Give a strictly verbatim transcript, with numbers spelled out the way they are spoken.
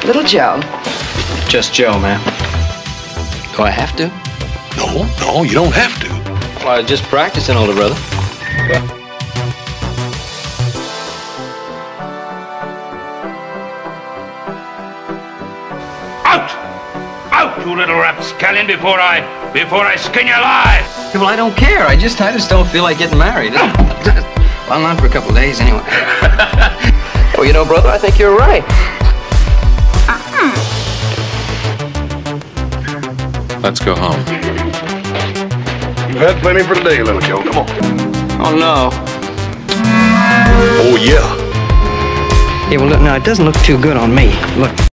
Little Joe. Just Joe, ma'am. Do I have to? No, no, you don't have to. Well, I was just practicing, older brother. Well. Out! Out, you little rapscallion, before I, before I skin you alive! Yeah, well, I don't care. I just, I just don't feel like getting married. Well, not for a couple of days, anyway. Well, you know, brother, I think you're right. Uh-uh. Let's go home. You've had plenty for today, little Joe. Come on. Oh, no. Oh, yeah. Yeah, well, look, now, it doesn't look too good on me. Look.